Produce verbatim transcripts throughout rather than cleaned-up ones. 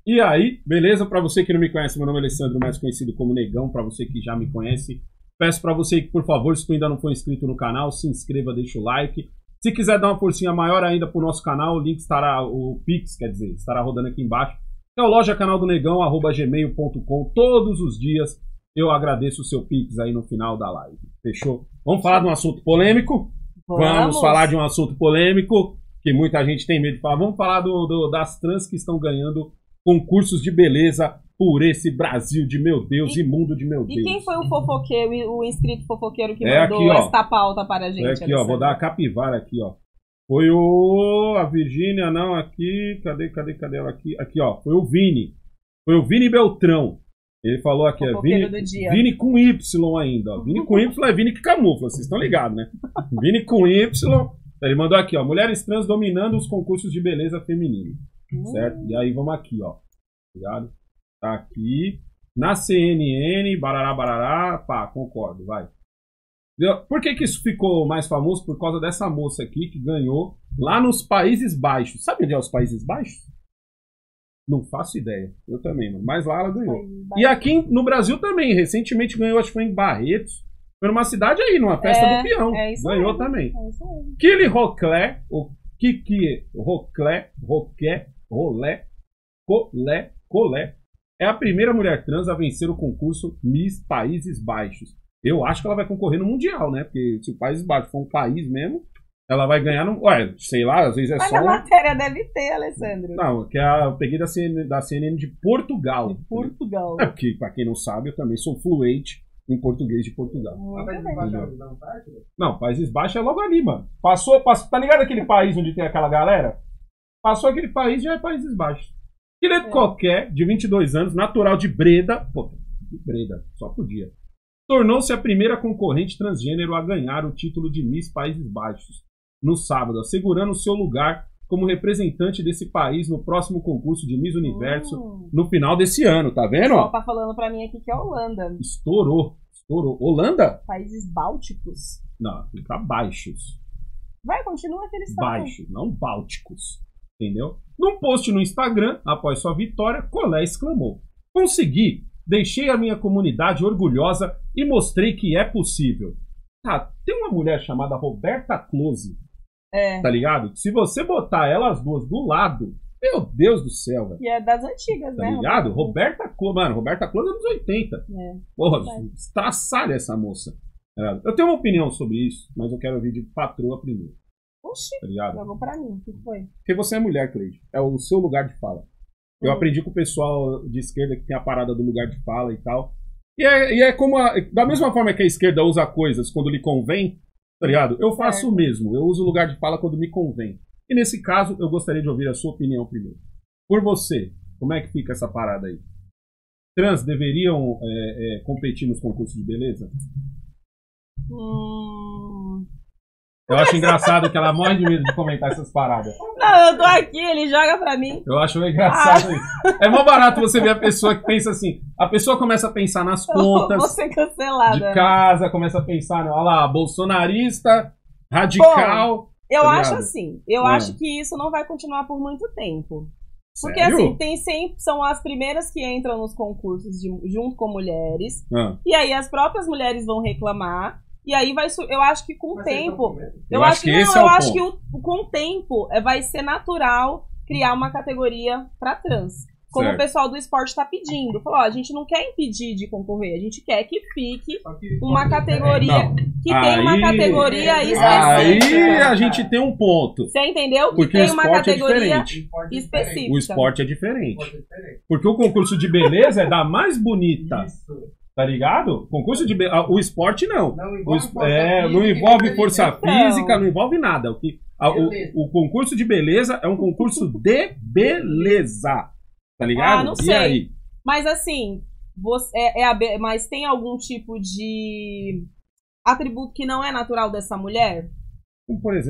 E aí, beleza? Para você que não me conhece, meu nome é Alessandro, mais conhecido como Negão. Para você que já me conhece, peço para você que, por favor, se tu ainda não for inscrito no canal, se inscreva, deixa o like. Se quiser dar uma forcinha maior ainda pro nosso canal, o link estará, o Pix, quer dizer, estará rodando aqui embaixo. É o loja canal do Negão, arroba gmail ponto com. Todos os dias eu agradeço o seu Pix aí no final da live. Fechou? Vamos falar de um assunto polêmico? Vamos, Vamos falar de um assunto polêmico, que muita gente tem medo de falar. Vamos falar do, do, das trans que estão ganhando concursos de beleza por esse Brasil de meu Deus e, e mundo de meu Deus. E quem foi o fofoqueiro, o inscrito fofoqueiro que é mandou aqui, esta pauta para a gente? É aqui, ó, vou dar a capivara aqui, ó. Foi o... a Virgínia, não, aqui, cadê, cadê, cadê ela aqui? Aqui, ó, foi o Vini. Foi o Vini Beltrão. Ele falou aqui, é Vini, Vini com Y ainda, ó. Vini com Y é Vini que camufla, vocês estão ligados, né? Vini com Y. Ele mandou aqui, ó, mulheres trans dominando os concursos de beleza feminino. Certo? E aí vamos aqui, ó. Ligado? Tá aqui. Na C N N, barará, barará. Pá, concordo, vai. Por que que isso ficou mais famoso? Por causa dessa moça aqui que ganhou lá nos Países Baixos. Sabe onde é os Países Baixos? Não faço ideia. Eu também, mano. Mas lá ela ganhou. E aqui no Brasil também. Recentemente ganhou, acho que foi em Barretos. Foi numa cidade aí, numa festa é, do peão. É isso ganhou mesmo. Também. É isso mesmo. Kili Roclé, o Kiki Roclé, Roqué, Rolé, Colé, Colé, é a primeira mulher trans a vencer o concurso Miss Países Baixos. Eu acho que ela vai concorrer no Mundial, né? Porque se o Países Baixos for um país mesmo, ela vai ganhar no... Ué, sei lá, às vezes é Mas só... Mas a matéria deve ter, Alessandro. Não, que a, eu peguei da C N N, da C N N de Portugal. De Portugal. É porque, pra quem não sabe, eu também sou fluente em português de Portugal. Hum, Países Baixos não, não, Países Baixos é logo ali, mano. Passou, passou, tá ligado aquele país onde tem aquela galera? Passou aquele país, já é Países Baixos. Quilete é. Qualquer, de vinte e dois anos, natural de Breda, pô, de Breda, só podia, tornou-se a primeira concorrente transgênero a ganhar o título de Miss Países Baixos no sábado, assegurando seu lugar como representante desse país no próximo concurso de Miss Universo hum. no final desse ano, tá vendo? O tá falando pra mim aqui que é Holanda. Estourou, estourou. Holanda? Países Bálticos. Não, fica baixos. Vai, continua aquele estado. Baixos, não bálticos. Entendeu? Num post no Instagram, após sua vitória, Colé exclamou: consegui, deixei a minha comunidade orgulhosa e mostrei que é possível. Tá, tem uma mulher chamada Roberta Close, é. Tá ligado? Se você botar elas duas do lado, meu Deus do céu, velho. E é das antigas, tá né? Tá ligado? Roberta Close, mano, Roberta Close é dos oitenta. É. Porra, estraçalha essa moça. Eu tenho uma opinião sobre isso, mas eu quero ouvir de patroa primeiro. Oxi, tá jogou pra mim, o que foi? Porque você é mulher, Cleide. É o seu lugar de fala. Eu hum. aprendi com o pessoal de esquerda que tem a parada do lugar de fala e tal. E é, e é como a, da mesma forma que a esquerda usa coisas quando lhe convém, tá ligado? Eu faço o mesmo. Eu uso o lugar de fala quando me convém. E nesse caso, eu gostaria de ouvir a sua opinião primeiro. Por você, como é que fica essa parada aí? Trans deveriam é, é, competir nos concursos de beleza? Hum... Eu acho engraçado que ela morre de medo de comentar essas paradas. Não, eu tô aqui, ele joga pra mim. Eu acho engraçado ah. isso. É mó barato você ver a pessoa que pensa assim. A pessoa começa a pensar nas contas. Vou ser cancelada. De casa, começa a pensar, olha lá, bolsonarista, radical. Bom, eu tá acho assim, eu é. acho que isso não vai continuar por muito tempo. Porque Sério? assim, tem sempre, são as primeiras que entram nos concursos de, junto com mulheres. Ah. E aí as próprias mulheres vão reclamar. E aí vai, eu acho que com o tempo, eu, eu acho acho que, não, esse é eu o acho ponto. que o, com o tempo vai ser natural criar uma categoria para trans, como certo. O pessoal do esporte está pedindo. Falou, ó, a gente não quer impedir de concorrer, a gente quer que fique uma categoria não. que aí, tem uma categoria é, específica. Aí a gente tem um ponto. Você entendeu? Que Porque tem o uma categoria é específica. O esporte é diferente. Porque o concurso de beleza é da mais bonita. Isso. Tá ligado? Concurso de be... o esporte não. Não envolve, o es... força, é, física, não envolve força física, não envolve nada. O, que... o, o concurso de beleza é um concurso de beleza. Tá ligado? Ah, não sei. E aí? Mas assim, você é, é a be... mas tem algum tipo de atributo que não é natural dessa mulher? Como por exemplo?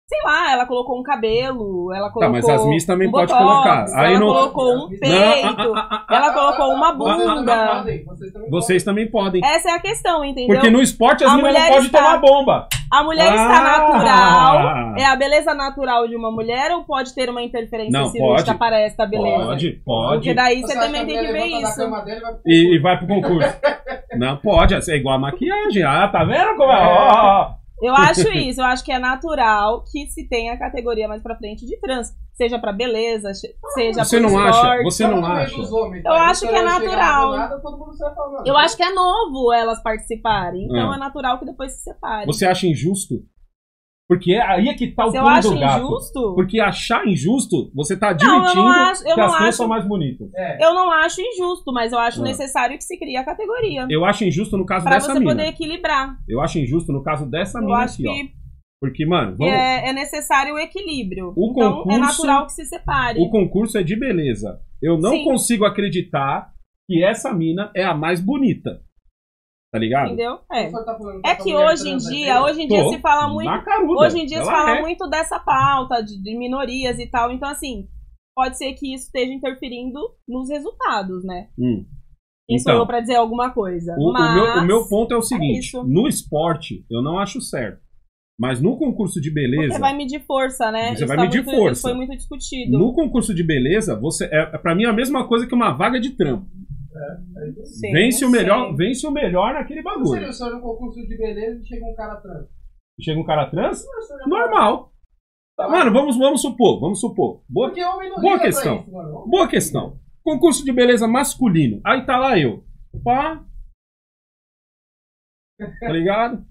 Sei lá, ela colocou um cabelo, ela colocou. Tá, mas as Miss também um pode botox, colocar. Aí ela não... colocou um peito, não, ah, ah, ah, ela colocou uma bunda. Vocês também, Vocês também podem. Essa é a questão, entendeu? Porque no esporte as meninas não podem está... tomar bomba. A mulher ah. está natural. É a beleza natural de uma mulher ou pode ter uma interferência não, cirúrgica para esta beleza? Pode, pode. Porque daí você, você também tem que ver isso. E, e vai pro concurso. Não, pode. É igual a maquiagem. Ah, tá vendo como é? Oh, oh. Eu acho isso, eu acho que é natural que se tenha a categoria mais pra frente de trans, seja pra beleza, seja você pro não esporte. acha? Você não acha? Eu acho que é natural. Eu acho que é novo elas participarem, então é natural que depois se separem. Você acha injusto? Porque aí é que tá o pulo do gato. Injusto? Porque achar injusto, você tá admitindo não, não acho, que as trans são mais bonitas. É. Eu não acho injusto, mas eu acho ah. necessário que se crie a categoria. Eu acho injusto no caso pra dessa mina. Pra mina. você poder equilibrar. Eu acho injusto no caso dessa eu mina acho aqui, que... ó. Porque, mano, vamos... é, é necessário o equilíbrio. O então concurso, é natural que se separe. O concurso é de beleza. Eu não Sim. consigo acreditar que essa mina é a mais bonita. Tá ligado? Entendeu? É, tá é que hoje em dia, hoje em dia Tô, se fala muito. Hoje em dia se fala é. muito dessa pauta de, de minorias e tal. Então, assim, pode ser que isso esteja interferindo nos resultados, né? Hum. Quem então, sou eu pra dizer alguma coisa? O, Mas... o, meu, o meu ponto é o seguinte: é no esporte, eu não acho certo. Mas no concurso de beleza... Você vai medir força, né? Você isso vai tá medir muito, força. Isso foi muito discutido. No concurso de beleza, você é, pra mim é a mesma coisa que uma vaga de trampo. É, Sim, vence, o melhor, vence o melhor naquele bagulho. Se você no concurso de beleza e chega um cara trans. Chega um cara trans? Normal. Tá, mano, vamos, vamos supor, vamos supor. Boa, boa questão. Isso, boa questão. Concurso de beleza masculino. Aí tá lá eu. Pá. Tá ligado?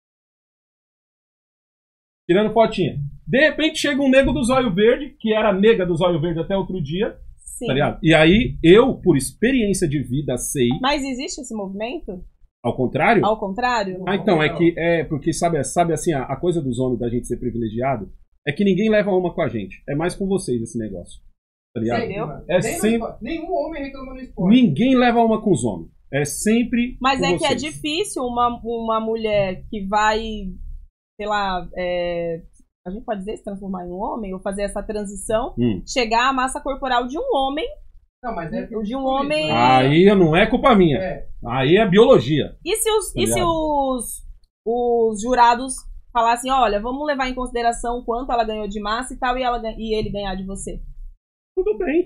Tirando fotinha. De repente chega um nego do zóio verde, que era nega do zóio verde até outro dia. Sim. Tá ligado? E aí, eu, por experiência de vida, sei... Mas existe esse movimento? Ao contrário? Ao contrário? Ah, então, é que... É porque, sabe, sabe assim, a, a coisa dos homens da gente ser privilegiado é que ninguém leva uma com a gente. É mais com vocês esse negócio. Tá ligado? Entendeu? É sempre... Nenhum homem reclama no esporte. Ninguém leva uma com os homens. É sempre Mas com é vocês. Que é difícil uma, uma mulher que vai, sei lá... É... A gente pode dizer se transformar em um homem ou fazer essa transição, hum. chegar à massa corporal de um homem. Não, mas é de um homem. Aí não é culpa minha. É. Aí é biologia. E se os, tá e se os, os jurados falassem, olha, vamos levar em consideração quanto ela ganhou de massa e tal, e, ela, e ele ganhar de você? Tudo bem.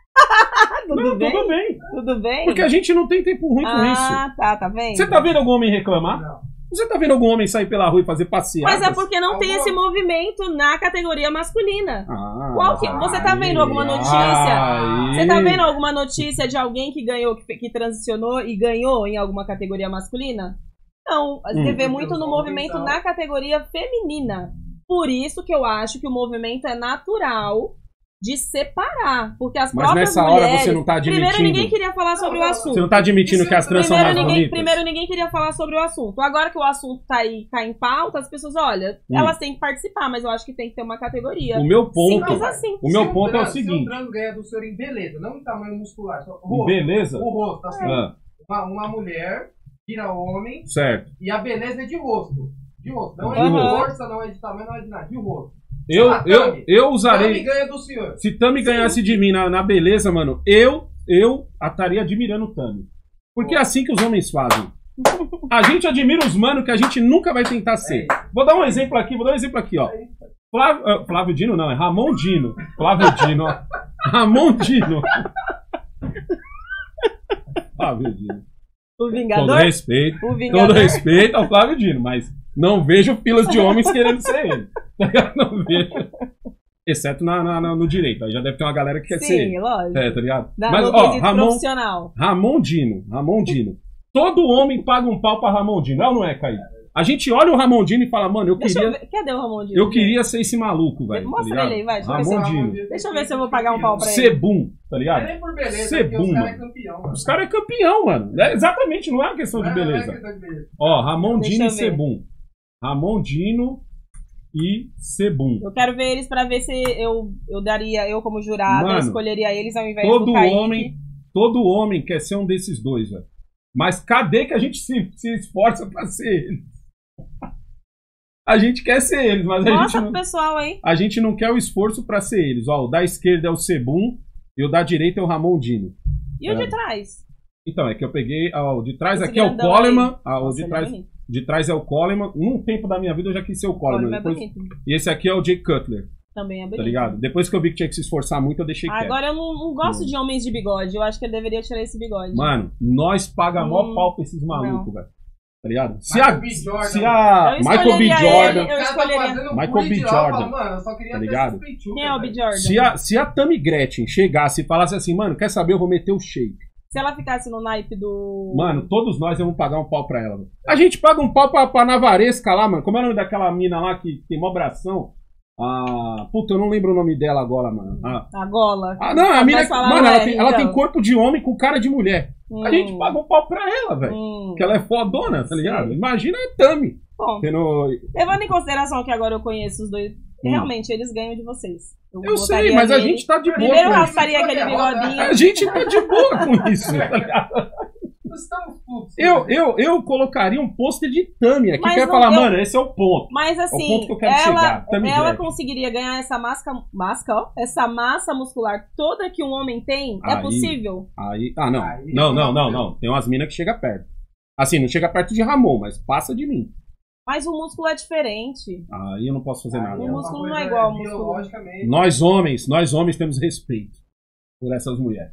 tudo, não, bem? tudo bem. Tudo bem? Porque a gente não tem tempo ruim ah, com isso. Ah, tá, tá vendo? Você tá vendo algum homem reclamar? Não. Você tá vendo algum homem sair pela rua e fazer passeadas? Mas é porque não tem esse movimento na categoria masculina. Ah, Qual que... Você tá vendo alguma notícia? Aí. Você tá vendo alguma notícia de alguém que ganhou, que, que transicionou e ganhou em alguma categoria masculina? Não, você hum. vê muito no movimento na categoria feminina. Por isso que eu acho que o movimento é natural de separar, porque as Mas próprias nessa mulheres... hora você não tá admitindo... Primeiro, ninguém queria falar sobre o assunto. Você não tá admitindo que as trans são mais ninguém, bonitas? Primeiro, ninguém queria falar sobre o assunto. Agora que o assunto tá aí, tá em pauta, as pessoas, olha, hum. elas têm que participar, mas eu acho que tem que ter uma categoria. O meu ponto... Simples assim. O meu ponto trans, é o seguinte... Se um trans ganha do senhor em beleza, não em tamanho muscular, só o rosto. Beleza? O rosto, assim. Ah. Uma, uma mulher vira homem... Certo. E a beleza é de rosto. De rosto. Não é uhum. de força, não é de tamanho, não é de nada. De rosto. Eu, ah, eu, eu usarei. Tami ganha do senhor. Se Tami ganhasse de mim na, na beleza, mano, eu, eu estaria admirando o Tami. Porque é assim que os homens fazem. A gente admira os manos que a gente nunca vai tentar ser. Vou dar um exemplo aqui, vou dar um exemplo aqui, ó. Flávio, uh, Flávio Dino não, é Ramon Dino. Flávio Dino, ó. Ramon Dino. Flávio Dino. O Vingador? Todo respeito. O Vingador. Todo respeito ao Flávio Dino, mas não vejo filas de homens querendo ser ele. Não vejo. Exceto na, na, na, no direito. Aí já deve ter uma galera que quer Sim, ser ele. Sim, lógico. É, tá ligado? Da, mas, ó, Ramon, profissional. Ramon Dino. Ramon Dino. Todo homem paga um pau pra Ramon Dino. Não, não é, Caí? A gente olha o Ramon Dino e fala, mano, eu deixa queria... Eu ver. Cadê o Ramon Dino? Eu queria ser esse maluco, velho. Mostra tá ele aí, vai. Deixa, Ramon eu Dino. ver deixa eu ver se eu vou pagar um pau pra ele. Sebum, tá ligado? Não é nem por beleza, Sebum, os caras mano. é campeão. Mano. Os caras é campeão, mano. É, exatamente, não é uma questão de não, beleza. Não é questão de beleza. Ó, Ramon deixa Dino e Sebum. Ramon Dino e Sebum. Eu quero ver eles pra ver se eu, eu daria, eu como jurada, mano, eu escolheria eles ao invés todo do Kaique. homem, todo homem quer ser um desses dois, velho. Mas cadê que a gente se, se esforça pra ser ele? A gente quer ser eles, mas a Mostra gente não... pro pessoal aí. A gente não quer o esforço pra ser eles. Ó, o da esquerda é o Sebum e o da direita é o Ramon Dino. E o de trás? Então, é que eu peguei... Ó, o de trás Esse aqui é o grandão Coleman. aí. Ah, o Nossa, de ele é trás, bonito. de trás é o Coleman. Num tempo da minha vida eu já quis ser o Coleman. Coleman é Depois... bonito. E esse aqui é o Jay Cutler, Também é bonito. tá ligado? Depois que eu vi que tinha que se esforçar muito, eu deixei quieto. Agora eu não, não gosto Hum. de homens de bigode. Eu acho que ele deveria tirar esse bigode. Mano, nós pagamos mó Hum, pau pra esses malucos, não. velho. Tá ligado? Se Michael a, B. Jordan, se a Eu Michael B. escolheria Jordan, ele, eu O cara tá escolheria. fazendo Michael bullying B. de lá, Jordan. fala, mano, eu só queria Tá ter ligado? essas peitucas, Quem é o B. velho. Jordan? se a, se a Tammy Gretchen chegasse e falasse assim, mano, quer saber, eu vou meter o shake. Se ela ficasse no naipe do... Mano, todos nós vamos pagar um pau pra ela. Véio. A gente paga um pau pra, pra Navaresca lá, mano. Como é o nome daquela mina lá que tem mó bração? Ah, puta, eu não lembro o nome dela agora, mano. Ah, A gola. ah não, a Mas mina... falar Mano, o ela R, tem, ela então. tem corpo de homem com cara de mulher. Hum. A gente paga um pau pra ela, velho. Hum. Porque ela é fodona, tá ligado? Imagina a Tammy. Bom, Tendo... levando em consideração que agora eu conheço os dois, Hum. realmente eles ganham de vocês. Eu sei, botaria mas a nele. gente tá de boa Primeiro com isso. rasparia aquele bigodinho. A gente tá de boa com isso, tá ligado? Nós estamos putos. Eu, eu, eu colocaria um pôster de Tammy aqui, Mas que ia não, falar, eu- mano, esse é o ponto. Mas É o assim, ponto que eu quero ela, chegar. Tammy ela Gretchen. conseguiria ganhar essa máscara, máscara, ó, essa massa muscular toda que um homem tem? É Aí- possível? Aí, ah, não. Aí, não, não, não, não. não. Tem umas minas que chega perto. Assim, não chega perto de Ramon, mas passa de mim. Mas o músculo é diferente. Aí eu não posso fazer nada. O Aí uma músculo coisa não é igual ao músculo. biologicamente. Nós homens, nós homens temos respeito por essas mulheres.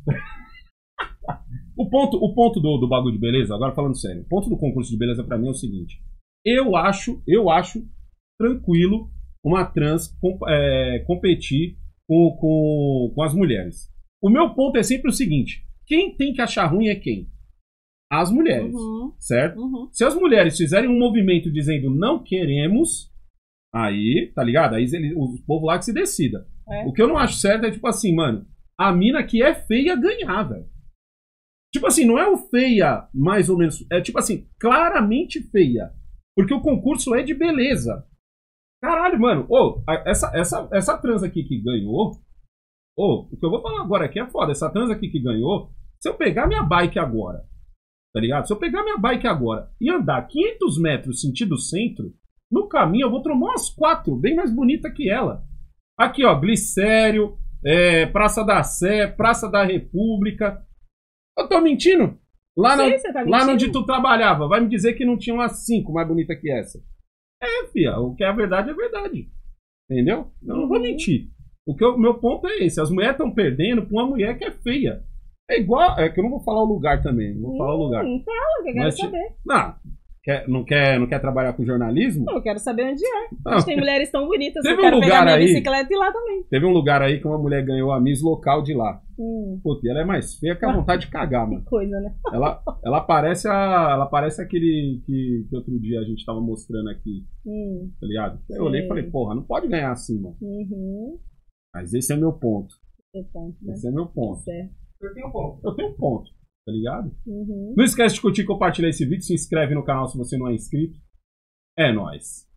o ponto, o ponto do, do bagulho de beleza, agora falando sério, o ponto do concurso de beleza pra mim é o seguinte. Eu acho, eu acho tranquilo uma trans com- é, competir com, com, com as mulheres. O meu ponto é sempre o seguinte: quem tem que achar ruim é quem? As mulheres, Uhum, certo? uhum. Se as mulheres fizerem um movimento dizendo não queremos, aí, tá ligado? Aí ele, o povo lá que se decida. É. O que eu não acho certo é tipo assim, mano, a mina que é feia ganhar, velho. Tipo assim, não é o feia, mais ou menos. É tipo assim, claramente feia. Porque o concurso é de beleza. Caralho, mano. Ô, a- essa, essa, essa trans aqui que ganhou. Ô, o que eu vou falar agora aqui é foda. Essa trans aqui que ganhou. Se eu pegar minha bike agora, tá ligado? Se eu pegar minha bike agora e andar quinhentos metros sentido centro, no caminho eu vou tomar umas quatro, bem mais bonita que ela. Aqui, ó, Glicério, é, Praça da Sé, Praça da República. Eu tô mentindo? Lá, Sim, na, você tá lá mentindo. onde tu trabalhava, vai me dizer que não tinha umas cinco mais bonita que essa. É, fia, o que é a verdade é verdade. Entendeu? Eu não vou Uhum. mentir. O que eu- meu ponto é esse: as mulheres estão perdendo pra uma mulher que é feia. É igual. É que eu não vou falar o lugar também. Não vou falar o lugar. Hum, fala, que eu quero Mas, saber. Não, quer, não, quer, não quer trabalhar com jornalismo? Eu quero saber onde é. Não. Mas tem mulheres tão bonitas. Teve Eu um quero lugar pegar minha aí- bicicleta e ir lá também. Teve um lugar aí que uma mulher ganhou a Miss Local de lá. Hum, Puta, e ela é mais feia que a vontade de cagar, mano. que coisa, né? Ela, ela parece a. Ela parece aquele que, que outro dia a gente tava mostrando aqui, Hum, tá ligado? Eu olhei e Sim. falei, porra, não pode ganhar assim, mano. uhum. Mas esse é meu ponto. Seu ponto, né? Esse é meu ponto. Certo. Eu tenho um ponto. Eu tenho um ponto, tá ligado? Uhum. Não esquece de curtir e compartilhar esse vídeo. Se inscreve no canal se você não é inscrito. É nóis.